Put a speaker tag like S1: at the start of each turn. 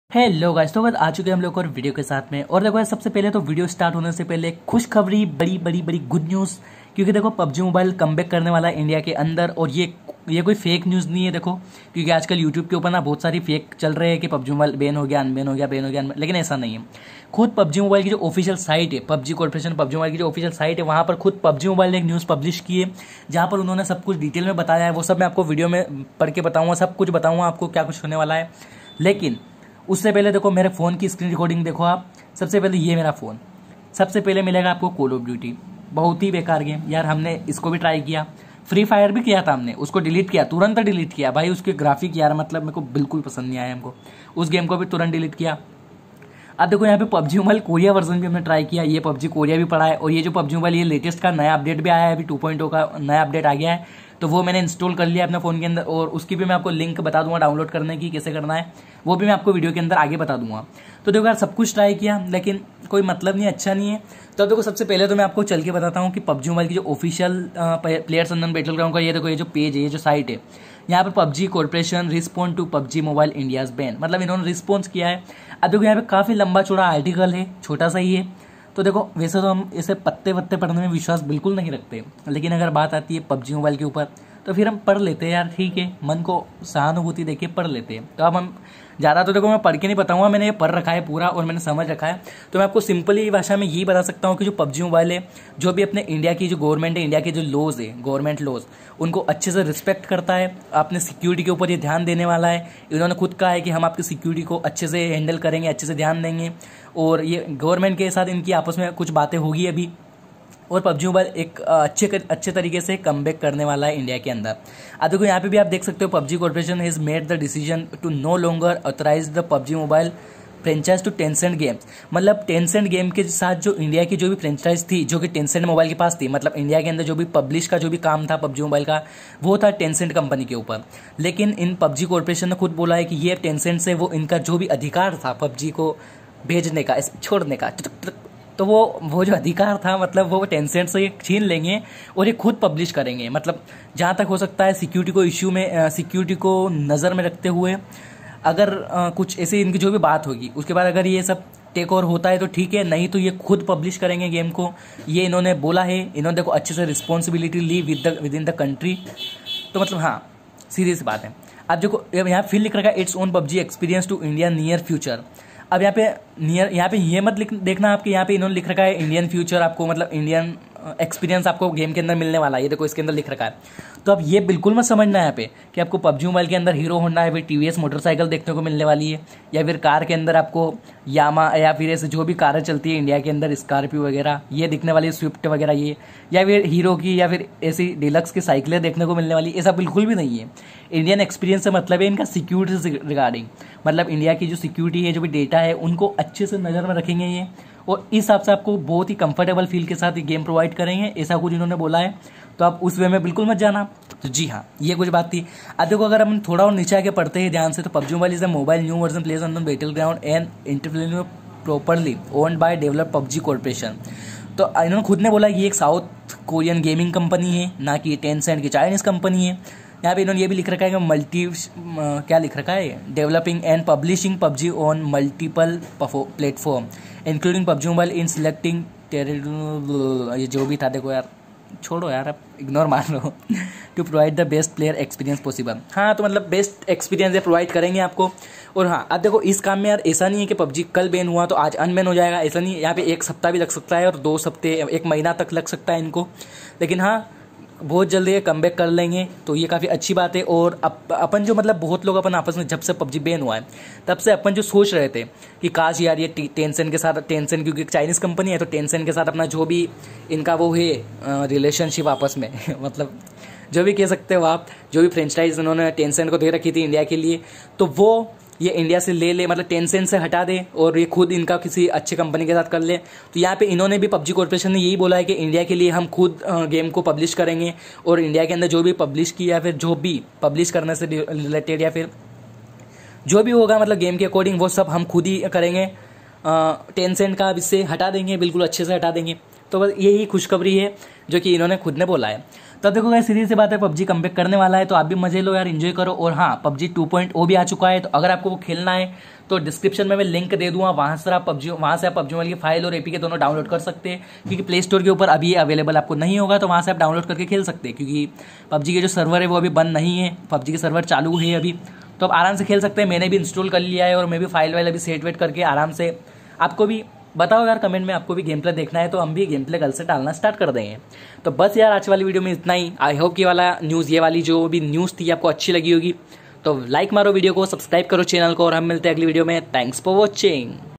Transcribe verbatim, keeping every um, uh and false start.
S1: Hello guys, तो बस आ चुके हैं हम लोग और वीडियो के साथ में। और देखो यार, सबसे पहले तो वीडियो स्टार्ट होने से पहले खुशखबरी, बड़ी बड़ी बड़ी गुड न्यूज़। क्योंकि देखो पबजी मोबाइल कमबैक करने वाला है इंडिया के अंदर। और ये ये कोई फेक न्यूज़ नहीं है देखो, क्योंकि आजकल यूट्यूब के ऊपर ना बहुत सारी फेक चल रहे हैं कि पबजी मोबाइल बैन हो गया, अनबैन हो गया, बैन हो गया, लेकिन ऐसा नहीं है। खुद पबजी मोबाइल की जो ऑफिशियल साइट है, पबजी कॉर्पोरेशन पबजी मोबाइल की जो ऑफिशियल साइट है, वहाँ पर खुद पबजी मोबाइल ने एक न्यूज़ पब्लिश की है, जहाँ पर उन्होंने सब कुछ डिटेल में बताया है। वो सब मैं आपको वीडियो में पढ़ के बताऊँगा, सब कुछ बताऊँगा आपको क्या कुछ होने वाला है। लेकिन उससे पहले देखो मेरे फ़ोन की स्क्रीन रिकॉर्डिंग देखो आप। सबसे पहले ये मेरा फ़ोन, सबसे पहले मिलेगा आपको कॉल ऑफ ड्यूटी। बहुत ही बेकार गेम यार, हमने इसको भी ट्राई किया। फ्री फायर भी किया था हमने, उसको डिलीट किया, तुरंत डिलीट किया भाई। उसके ग्राफिक यार मतलब मेरे को बिल्कुल पसंद नहीं आया हमको, उस गेम को भी तुरंत डिलीट किया। अब देखो यहाँ पे पबजी मोबाइल कोरिया वर्जन भी हमने ट्राई किया, ये पबजी कोरिया भी पड़ा है। और ये जो पबजी मोबाइल ये लेटेस्ट का नया अपडेट भी आया है, अभी टू पॉइंट ओ का नया अपडेट आ गया है, तो वो मैंने इंस्टॉल कर लिया अपने फ़ोन के अंदर। और उसकी भी मैं आपको लिंक बता दूंगा डाउनलोड करने की, कैसे करना है वो भी मैं आपको वीडियो के अंदर आगे बता दूंगा। तो देखो यार, सब कुछ ट्राई किया लेकिन कोई मतलब नहीं, अच्छा नहीं है। तो देखो सबसे पहले तो मैं आपको चल के बताता हूँ कि पबजी मोबाइल की जो official players unknown battleground का ये देखो, ये जो पेज है, ये जो साइट है, यहाँ पर PUBG corporation respond to PUBG mobile India's ban, मतलब इन्होंने रिस्पॉन्स किया है। अब देखो यहाँ पे काफ़ी लंबा चौड़ा आर्टिकल है, छोटा सा ही है। तो देखो वैसे तो हम इसे पत्ते पत्ते पढ़ने में विश्वास बिल्कुल नहीं रखते, लेकिन अगर बात आती है पबजी मोबाइल के ऊपर तो फिर हम पढ़ लेते हैं यार, ठीक है, मन को सहानुभूति देके पढ़ लेते हैं। तो अब हम ज़्यादा तो देखो मैं पढ़ के नहीं बताऊंगा, मैंने ये पढ़ रखा है पूरा और मैंने समझ रखा है। तो मैं आपको सिंपली भाषा में यही बता सकता हूँ कि जो पबजी मोबाइल है, जो भी अपने इंडिया की जो गवर्नमेंट है, इंडिया के जो लॉज है, गवर्नमेंट लॉज, उनको अच्छे से रिस्पेक्ट करता है। अपने सिक्योरिटी के ऊपर ये ध्यान देने वाला है। इन्होंने खुद कहा है कि हम आपकी सिक्योरिटी को अच्छे से हैंडल करेंगे, अच्छे से ध्यान देंगे। और ये गवर्नमेंट के साथ इनकी आपस में कुछ बातें होगी अभी। और पबजी मोबाइल एक अच्छे अच्छे तरीके से कमबैक करने वाला है इंडिया के अंदर। अब देखो यहाँ पे भी आप देख सकते हो, PUBG corporation has made the decision to no longer authorize the PUBG mobile franchise to Tencent games. मतलब टेंसेंट गेम के साथ जो इंडिया की जो भी फ्रेंचाइज थी, जो कि टेंसेंट मोबाइल के पास थी, मतलब इंडिया के अंदर जो भी पब्लिश का जो भी काम था पबजी मोबाइल का, वो था टेंसेंट कंपनी के ऊपर। लेकिन इन पबजी कॉर्पोरेशन ने खुद बोला है कि ये टेंसेंट से वो इनका जो भी अधिकार था पबजी को भेजने का, छोड़ने का, तो वो वो जो अधिकार था, मतलब वो टेंसेंट से ये छीन लेंगे और ये खुद पब्लिश करेंगे। मतलब जहाँ तक हो सकता है सिक्योरिटी को इश्यू में, सिक्योरिटी को नज़र में रखते हुए, अगर आ, कुछ ऐसे इनकी जो भी बात होगी उसके बाद अगर ये सब टेक ओवर होता है तो ठीक है, नहीं तो ये खुद पब्लिश करेंगे गेम को, ये इन्होंने बोला है। इन्होंने देखो अच्छे से रिस्पॉन्सिबिलिटी ली with the with in the country. तो मतलब हाँ, सीरियस बात है। अब देखो यहाँ फिर लिख रखा है, it's own PUBG experience to India near future. अब यहाँ पे नियर, यहाँ पे ये मत लिख देखना आपके, यहाँ पे इन्होंने लिख रखा है इंडियन फ्यूचर, आपको मतलब इंडियन एक्सपीरियंस आपको गेम के अंदर मिलने वाला है। ये देखो इसके अंदर लिख रखा है। तो अब ये बिल्कुल मत समझना है यहाँ पे कि आपको पबजी मोबाइल के अंदर हीरो होंडा है, फिर टीवीएस मोटरसाइकिल देखने को मिलने वाली है, या फिर कार के अंदर आपको यामा या फिर ऐसे जो भी कारें चलती है इंडिया के अंदर, स्कॉर्पियो वगैरह ये दिखने वाली है, स्विफ्ट वगैरह ये, या फिर हीरो की या फिर ऐसी डिलक्स की साइकिलें देखने को मिलने वाली। ऐसा बिल्कुल भी नहीं है। इंडियन एक्सपीरियंस से मतलब है इनका सिक्योरिटी से रिगार्डिंग, मतलब इंडिया की जो सिक्योरिटी है, जो भी डेटा है, उनको अच्छे से नज़र में रखेंगे ये, और इस हिसाब से आपको बहुत ही कंफर्टेबल फील के साथ ये गेम प्रोवाइड करेंगे, ऐसा कुछ इन्होंने बोला है। तो आप उस वे में बिल्कुल मत जाना। तो जी हाँ, ये कुछ बात थी। अब देखो अगर हम थोड़ा और नीचे आके पढ़ते हैं ध्यान से, तो PUBG mobile is a mobile new version place on battle ground and interplane properly owned by develop PUBG corporation. तो इन्होंने खुद ने बोला कि ये एक साउथ कोरियन गेमिंग कंपनी है, ना कि टेंसेंट की चाइनीज कंपनी है। यहाँ पे इन्होंने ये भी लिख रखा है कि मल्टी क्या लिख रखा है, developing and publishing PUBG on multiple platform including PUBG mobile in selecting territory, ये जो भी था देखो यार, छोड़ो यार, अब इग्नोर मार लो, to provide the best player experience possible. हाँ, तो मतलब बेस्ट एक्सपीरियंस ये प्रोवाइड करेंगे आपको। और हाँ, अब देखो इस काम में यार ऐसा नहीं है कि पबजी कल बैन हुआ तो आज अनबैन हो जाएगा, ऐसा नहीं है। यहाँ पे एक सप्ताह भी लग सकता है और दो हफ्ते, एक महीना तक लग सकता है इनको, लेकिन हाँ बहुत जल्दी ये कमबैक कर लेंगे, तो ये काफ़ी अच्छी बात है। और अप, अपन जो मतलब बहुत लोग अपन आपस में जब से पबजी बैन हुआ है तब से अपन जो सोच रहे थे कि काश यार ये टेंसेंट के साथ, टेंसेंट क्योंकि चाइनीज़ कंपनी है तो टेंसेंट के साथ अपना जो भी इनका वो है रिलेशनशिप आपस में मतलब जो भी कह सकते हो आप, जो भी फ्रेंचाइज उन्होंने टेंसेंट को दे रखी थी इंडिया के लिए, तो वो ये इंडिया से ले ले, मतलब टेंसेंट से हटा दे और ये खुद इनका किसी अच्छे कंपनी के साथ कर ले। तो यहाँ पे इन्होंने भी, पबजी कॉर्पोरेशन ने यही बोला है कि इंडिया के लिए हम खुद गेम को पब्लिश करेंगे, और इंडिया के अंदर जो भी पब्लिश किया या फिर जो भी पब्लिश करने से रिलेटेड या फिर जो भी होगा मतलब गेम के अकॉर्डिंग, वो सब हम खुद ही करेंगे। टेंसेंट का अब इससे हटा देंगे, बिल्कुल अच्छे से हटा देंगे। तो बस यही खुशखबरी है जो कि इन्होंने खुद ने बोला है। तो देखो गाइस, सीधी सी बात है, पबजी कमबैक करने वाला है, तो आप भी मजे लो यार, एंजॉय करो। और हाँ, पबजी टू पॉइंट ओ भी आ चुका है, तो अगर आपको वो खेलना है तो डिस्क्रिप्शन में मैं लिंक दे दूंगा, वहां से आप पबजी वहां से आप पबजी मोबाइल की फाइल और एपी के दोनों डाउनलोड कर सकते हैं, क्योंकि प्ले स्टोर के ऊपर अभी अवेलेबल आपको नहीं होगा, तो वहां से आप डाउनलोड करके खेल सकते हैं, क्योंकि पबजी के जो सर्वर है वो अभी बंद नहीं है, पबजी के सर्वर चालू है अभी, तो आप आराम से खेल सकते हैं। मैंने भी इंस्टॉल कर लिया है और मैं भी फाइल वाइल अभी सेट वेट करके आराम से, आपको भी बताओ यार कमेंट में, आपको भी गेम प्ले देखना है तो हम भी गेम प्ले कल से डालना स्टार्ट कर देंगे। तो बस यार, आज वाली वीडियो में इतना ही। आई होप ये वाला न्यूज़ ये वाली जो भी न्यूज़ थी आपको अच्छी लगी होगी, तो लाइक मारो वीडियो को, सब्सक्राइब करो चैनल को, और हम मिलते हैं अगली वीडियो में। Thanks for watching.